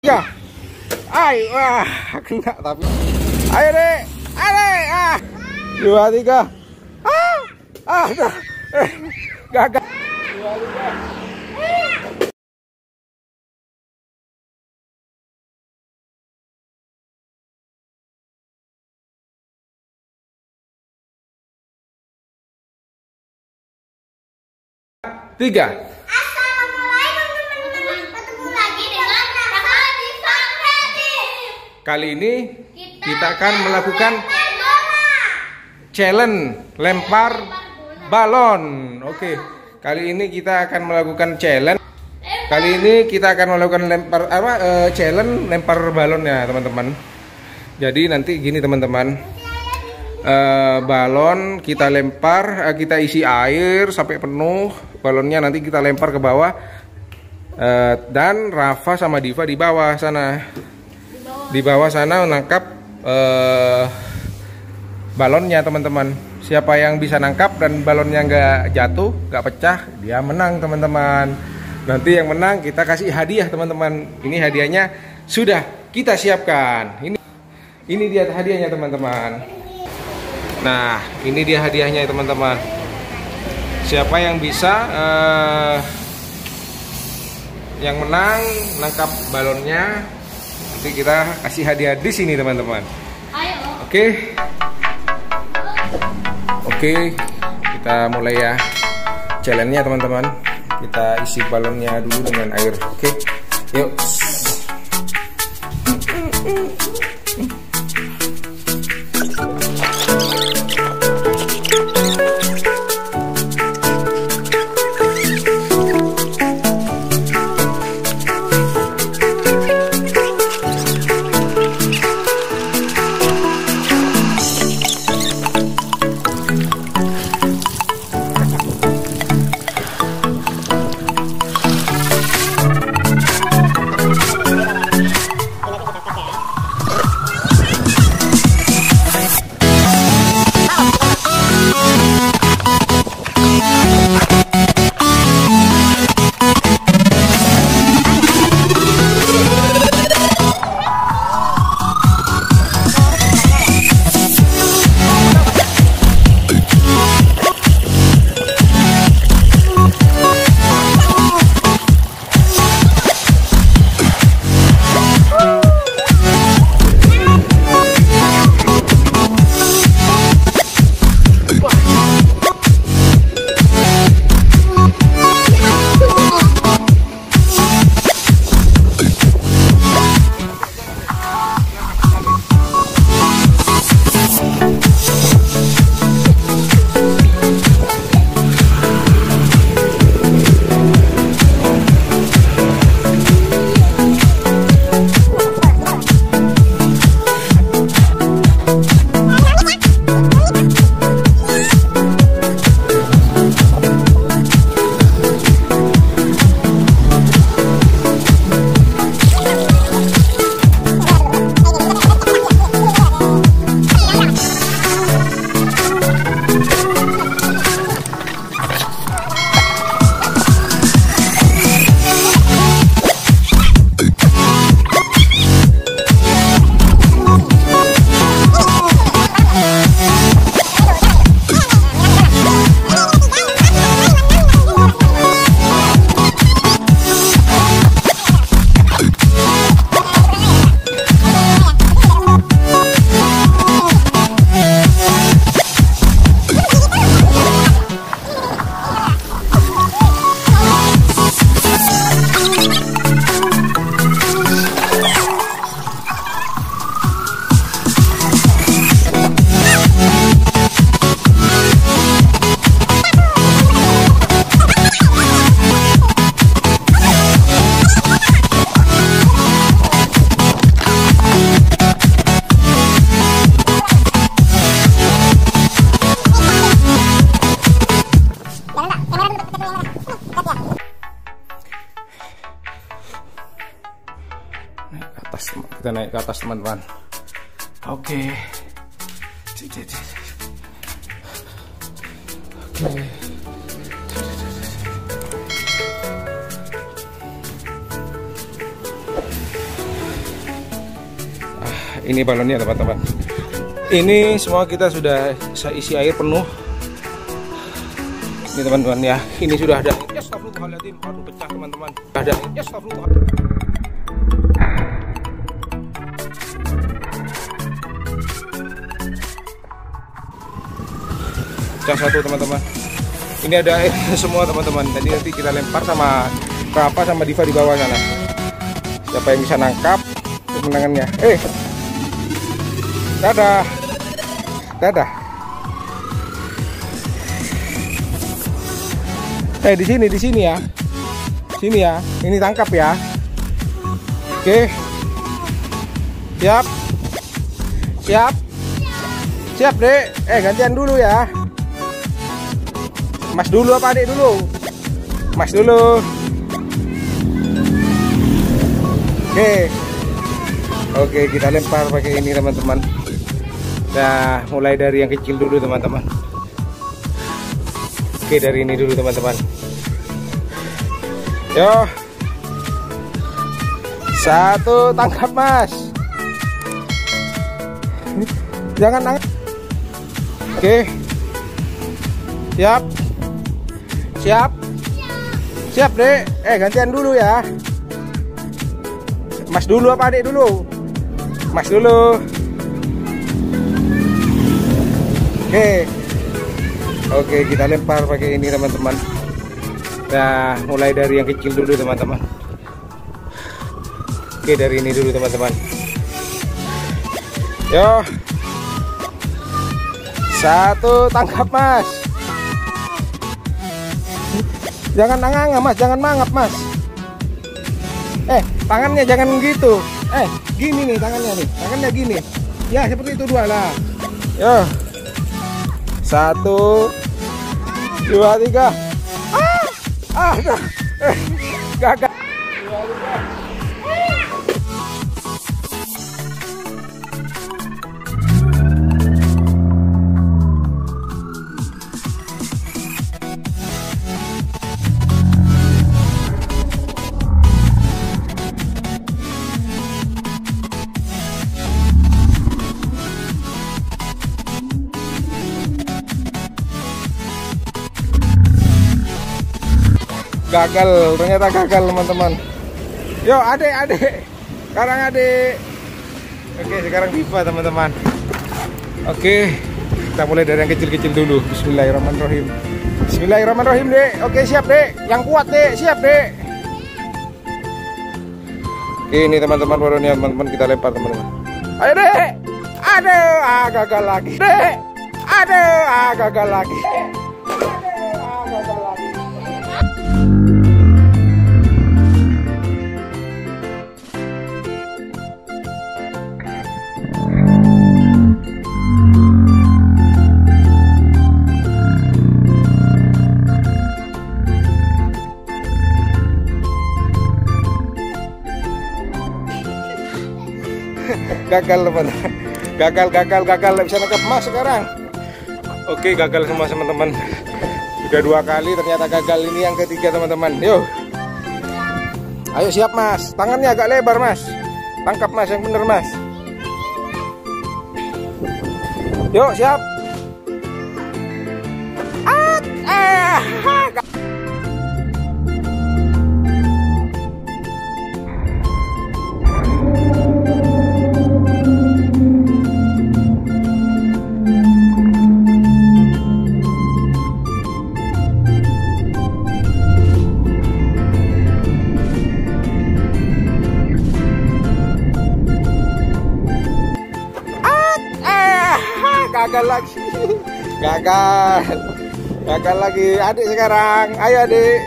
Ya, ayo, kena tapi. Ayo deh, ayo, 2, 3, gagal. 2, 3. Tiga. Assalamualaikum teman-teman, ketemu lagi dengan Kakak di Creative. Kali ini kita akan melakukan challenge lempar balon. Oke, kali ini kita akan melakukan challenge. Kali ini kita akan melakukan challenge lempar balon ya teman-teman. Jadi nanti gini teman-teman. Balon kita lempar, kita isi air sampai penuh balonnya, nanti kita lempar ke bawah, dan Rafa sama Diva di bawah sana, menangkap balonnya teman-teman. Siapa yang bisa nangkap dan balonnya nggak jatuh, nggak pecah, dia menang teman-teman. Nanti yang menang kita kasih hadiah teman-teman. Ini hadiahnya sudah kita siapkan. Ini dia hadiahnya teman-teman. Nah, ini dia hadiahnya teman-teman. Siapa yang bisa yang menang nangkap balonnya, nanti kita kasih hadiah di sini teman-teman. Oke, kita mulai ya challenge-nya teman-teman. Kita isi balonnya dulu dengan air. Oke, yuk. Kita naik ke atas teman-teman. Oke. Ini balonnya teman-teman. Ini semua kita sudah isi air penuh. Ini teman-teman ya. Ini sudah ada. Ya astagfirullahaladzim. Aduh pecah teman-teman. Ada. Ya astagfirullahaladzim. Pecah satu teman-teman. Ini ada air semua teman-teman. Jadi nanti kita lempar sama Rafa sama Diva di bawah sana. Siapa yang bisa nangkap kemenangannya. Dadah. Dadah. Di sini ya. Sini ya. Ini tangkap ya. Oke. Siap. Siap. Siap, Dek. Gantian dulu ya. Mas dulu apa Adik dulu? Mas dulu. Oke, kita lempar pakai ini teman-teman. Nah, mulai dari yang kecil dulu teman-teman. Oke, dari ini dulu teman-teman. Yo. 1 tangkap Mas. Jangan nangis. Oke. Siap. Siap. Siap, Dek. Gantian dulu ya. Mas dulu apa Adik dulu? Mas dulu. Oke, kita lempar pakai ini teman-teman. Nah, mulai dari yang kecil dulu teman-teman. Oke, dari ini dulu teman-teman. Yo. 1 tangkap Mas. Jangan nganga Mas, jangan mangap Mas. Tangannya jangan gitu. Gini nih tangannya nih. Tangannya gini. Ya, seperti itu 2 lah. Yo. 1 2 3. Gagal. Gagal, ternyata gagal teman-teman. Yo Adik. Sekarang Adik. Oke, sekarang Diva teman-teman. Oke, kita mulai dari yang kecil-kecil dulu. Bismillahirrahmanirrahim. Bismillahirrahmanirrahim, Dek. Oke, siap, Dek. Yang kuat, Dek. Siap, Dek. Oke, ini teman-teman balonnya teman-teman kita lempar teman-teman. Ayo, Dek. Aduh, gagal lagi. Dek. Aduh, gagal lagi. Gagal teman-teman. Gagal bisa nangkap Mas sekarang. Oke, gagal semua teman-teman. Sudah 2 kali ternyata gagal. Ini yang ketiga teman-teman. Yuk. Ayo siap Mas. Tangannya agak lebar Mas. Tangkap Mas yang bener Mas. Yuk siap. Gagal lagi. Gagal lagi. Adik sekarang. Ayo Adik.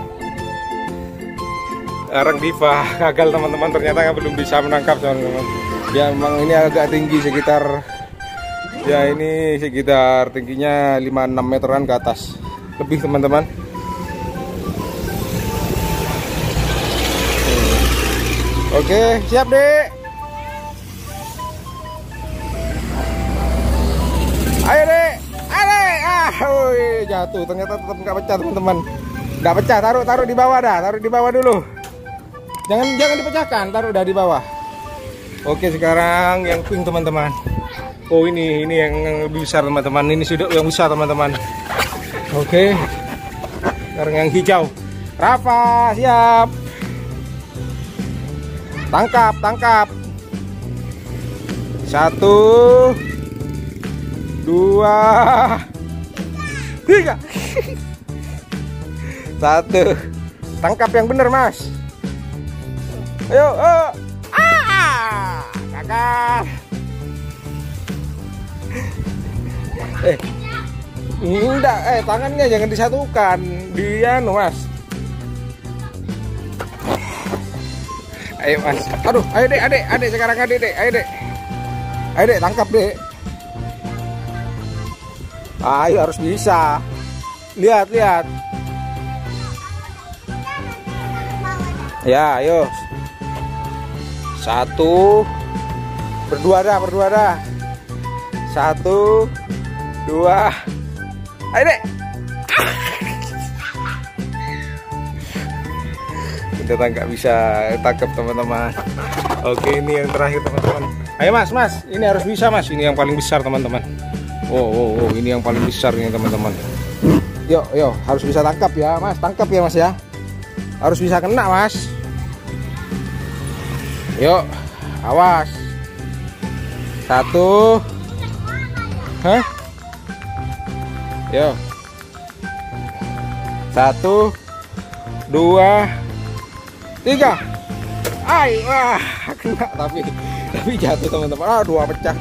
Sekarang Diva gagal teman-teman. Ternyata belum bisa menangkap teman-teman. Ya memang ini agak tinggi sekitar. Ya ini sekitar tingginya 5-6 meteran ke atas. Lebih teman-teman. Oke, siap Dek. Ayo Dek, jatuh. Ternyata tetap nggak pecah teman-teman. Nggak pecah, taruh di bawah dah, taruh di bawah dulu. Jangan dipecahkan, taruh dah di bawah. Oke, sekarang yang pink teman-teman. Oh, ini yang lebih besar teman-teman. Ini sudah yang besar teman-teman. Oke. Sekarang yang hijau. Rafa, siap. Tangkap, tangkap. 1, 2, 3. 1. Tangkap yang benar, Mas. Ayo, kakak. Enggak, tangannya jangan disatukan. Dia, Mas. Ayo, Mas. Aduh, ayo Dek, adek sekarang adek, Dek. Ayo, Dek. Ayo, Dek, tangkap, Dek. Ayo, harus bisa. Lihat. Ya, ayo. 1. Berdua dah. 1, 2. Ayo, Dek. Kita nggak bisa tangkap teman-teman. Oke, ini yang terakhir teman-teman. Ayo Mas, ini harus bisa Mas. Ini yang paling besar teman-teman. Oh, ini yang paling besar ini teman-teman. Yuk, harus bisa tangkap ya Mas. Tangkap ya Mas ya. Harus bisa kena Mas. Yuk, awas. 1. Hah? Yuk. 1, 2, 3. Wah, kena tapi jatuh teman-teman. 2 pecah.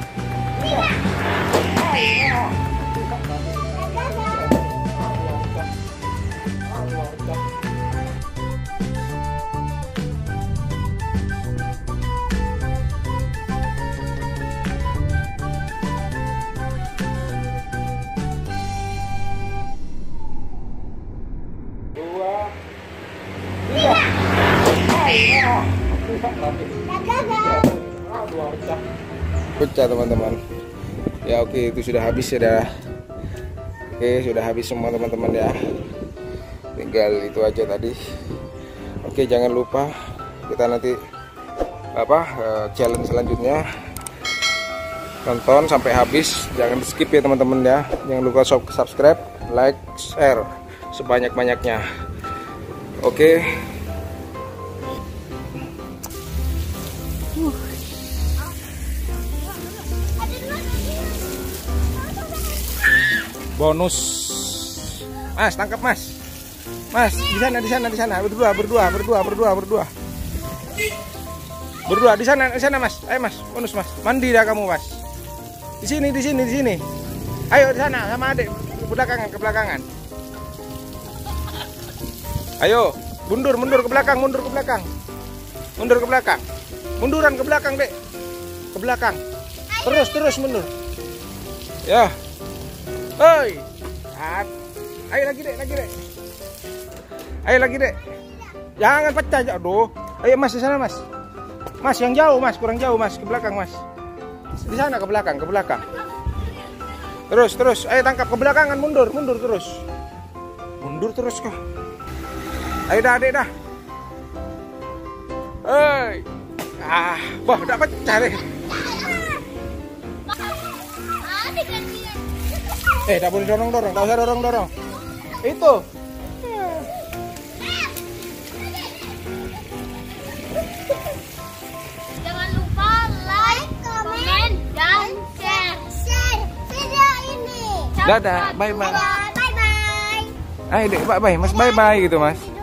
Pecah teman-teman. Ya oke, itu sudah habis ya. Oke, sudah habis semua teman-teman ya. Tinggal itu aja tadi. Oke, jangan lupa kita nanti challenge selanjutnya. Tonton sampai habis, jangan di skip ya teman-teman ya. Jangan lupa subscribe, like, share sebanyak-banyaknya. Oke. Bonus. Mas, tangkap Mas. Mas, di sana. Berdua. Berdua di sana Mas. Ayo Mas, bonus Mas. Mandi dah kamu Mas. Di sini. Ayo di sana sama adik. Ke belakangan. Ayo, mundur ke belakang. Mundur ke belakang. Munduran ke belakang, Dek. Ke belakang. Terus mundur. Ya. Hoi. Ayo lagi, Dek. Jangan pecah. Aduh. Ayo Mas di sana, Mas. Mas yang jauh, Mas. Kurang jauh, Mas. Ke belakang, Mas. Di sana ke belakang. Terus. Ayo tangkap ke belakangan, mundur terus. Mundur terus kah? Ayo dah, Dek dah. Hei. Wah, udah pecah deh. Tak boleh dorong, tak usah dorong. Itu. Jangan lupa like, komen, dan share video ini. Dadah, bye. Bye. Ayo Dek, bye Mas, bye gitu Mas.